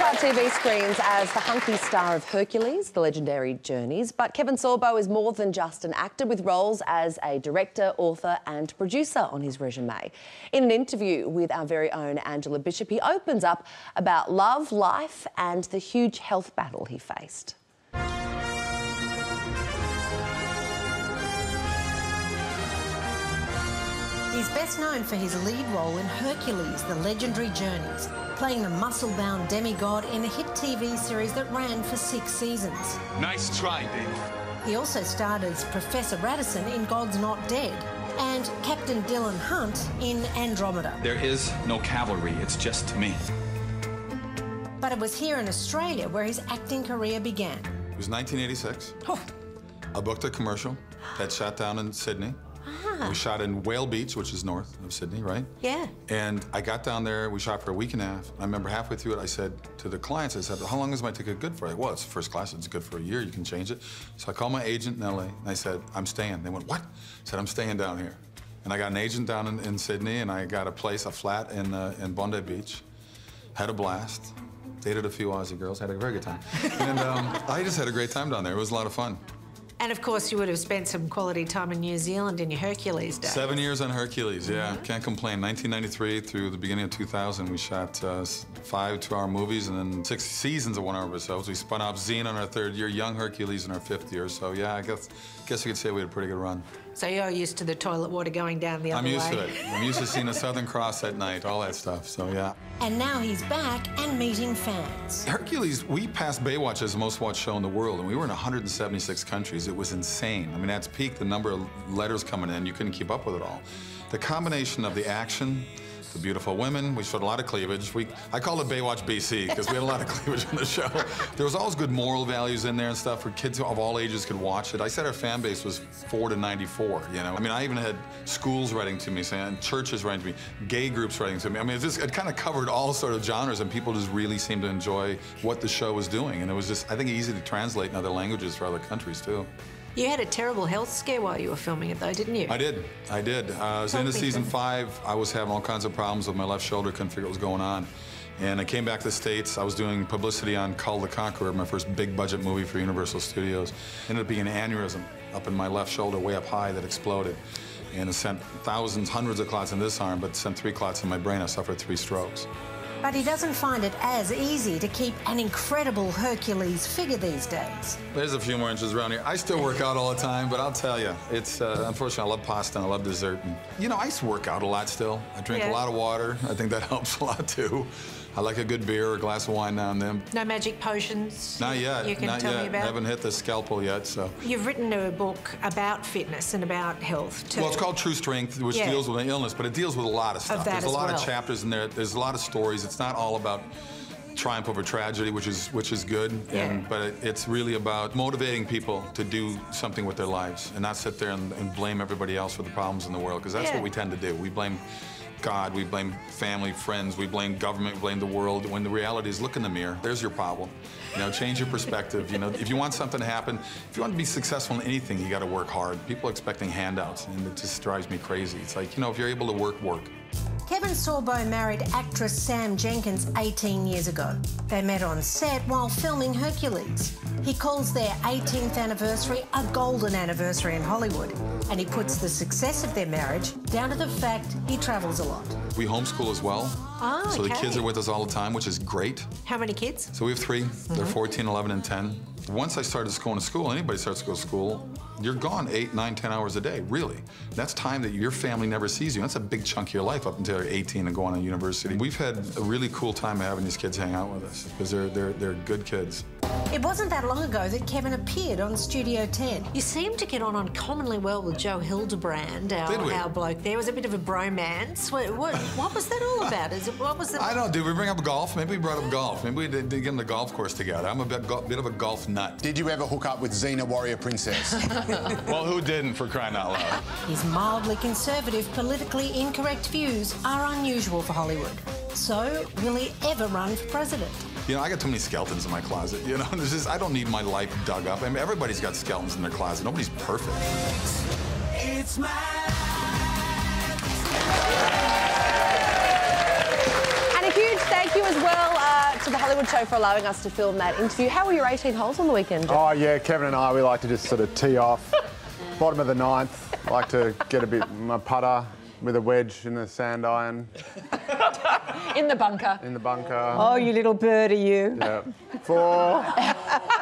our TV screens as the hunky star of Hercules, The Legendary Journeys. But Kevin Sorbo is more than just an actor, with roles as a director, author and producer on his resume. In an interview with our very own Angela Bishop, he opens up about love, life and the huge health battle he faced. He's best known for his lead role in Hercules, The Legendary Journeys, playing the muscle-bound demigod in a hit TV series that ran for 6 seasons. Nice try, Dave. He also starred as Professor Radisson in God's Not Dead and Captain Dylan Hunt in Andromeda. There is no cavalry, it's just me. But it was here in Australia where his acting career began. It was 1986. Oh. I booked a commercial that shot down in Sydney. We shot in Whale Beach, which is north of Sydney, right? Yeah. And I got down there, we shot for a week and a half. I remember halfway through it, I said to the clients, I said, how long is my ticket good for? Well, it's first class, it's good for a year, you can change it. So I called my agent in LA, and I said, I'm staying. They went, what? I said, I'm staying down here. And I got an agent down in Sydney, and I got a place, a flat in Bondi Beach. Had a blast. Dated a few Aussie girls, had a very good time. And I just had a great time down there. It was a lot of fun. And of course, you would have spent some quality time in New Zealand in your Hercules days. 7 years on Hercules, yeah. Can't complain. 1993 through the beginning of 2000, we shot 5 two-hour movies and then 6 seasons of 1-hour episodes. We spun off Xena in our 3rd year, Young Hercules in our 5th year. So yeah, I guess you could say we had a pretty good run. So you're used to the toilet water going down the other way? I'm used to it. I'm used to seeing the Southern Cross at night, all that stuff, so yeah. And now he's back and meeting fans. Hercules, we passed Baywatch as the most watched show in the world, and we were in 176 countries. It was insane. I mean, at its peak, the number of letters coming in, you couldn't keep up with it all. The combination of the action, the beautiful women, we showed a lot of cleavage. I called it Baywatch BC because we had a lot of cleavage on the show. There was always good moral values in there and stuff where kids of all ages could watch it. I said our fan base was 4 to 94, you know? I mean, I even had schools writing to me, saying, churches writing to me, gay groups writing to me. I mean, it kind of covered all sort of genres, and people just really seemed to enjoy what the show was doing. And it was just, I think, easy to translate in other languages for other countries, too. You had a terrible health scare while you were filming it, though, didn't you? I did. I was into season 5. I was having all kinds of problems with my left shoulder, couldn't figure what was going on. And I came back to the States. I was doing publicity on Cull the Conqueror, my first big budget movie for Universal Studios. Ended up being an aneurysm up in my left shoulder, way up high, that exploded. And it sent thousands, hundreds of clots in this arm, but it sent 3 clots in my brain. I suffered 3 strokes. But he doesn't find it as easy to keep an incredible Hercules figure these days. There's a few more inches around here. I still work out all the time, but I'll tell you, it's, unfortunately, I love pasta and I love dessert. And, you know, I used to work out a lot still. I drink a lot of water. I think that helps a lot, too. I like a good beer or a glass of wine now and then. No magic potions? Not yet. You can tell me about? Haven't hit the scalpel yet, so. You've written a book about fitness and about health, too. Well, it's called True Strength, which deals with an illness, but it deals with a lot of stuff. There's a lot of chapters in there. There's a lot of stories. It's not all about triumph over tragedy, which is good, but it's really about motivating people to do something with their lives and not sit there and blame everybody else for the problems in the world, because that's what we tend to do. We blame God, we blame family, friends, we blame government, we blame the world, when the reality is, look in the mirror, there's your problem. You know, change your perspective. You know, if you want something to happen, if you want to be successful in anything, you got to work hard. People are expecting handouts, and it just drives me crazy. It's like, you know, if you're able to work, work. Kevin Sorbo married actress Sam Jenkins 18 years ago. They met on set while filming Hercules. He calls their 18th anniversary a golden anniversary in Hollywood, and he puts the success of their marriage down to the fact he travels a lot. We homeschool as well. Oh, so the kids are with us all the time, which is great. How many kids? So we have 3. They're 14, 11, and 10. Once I started going to school, anybody starts to go to school, you're gone 8, 9, 10 hours a day, really. That's time that your family never sees you. That's a big chunk of your life up until you're 18 and go on to university. We've had a really cool time having these kids hang out with us because they're good kids. It wasn't that long ago that Kevin appeared on Studio 10. You seemed to get on uncommonly well with Joe Hildebrand, our bloke. There was a bit of a bromance. What was that all about? What was the... I don't know. Did we bring up golf? Maybe we brought up golf. Maybe we did get in the golf course together. I'm a bit of a golf nut. Did you ever hook up with Xena Warrior Princess? Well, who didn't, for crying out loud? His mildly conservative, politically incorrect views are unusual for Hollywood. So, will he ever run for president? You know, I got too many skeletons in my closet, you know? I don't need my life dug up. I mean, everybody's got skeletons in their closet. Nobody's perfect. It's my And a huge thank you as well to the Hollywood Hollywood Show for allowing us to film that interview. How were your 18 holes on the weekend, John? Oh, yeah, Kevin and I, we like to just sort of tee off. Bottom of the ninth, like to get a bit my putter with a wedge in the sand iron. In the bunker. In the bunker. Oh, you little birdie, you. Yeah. 4.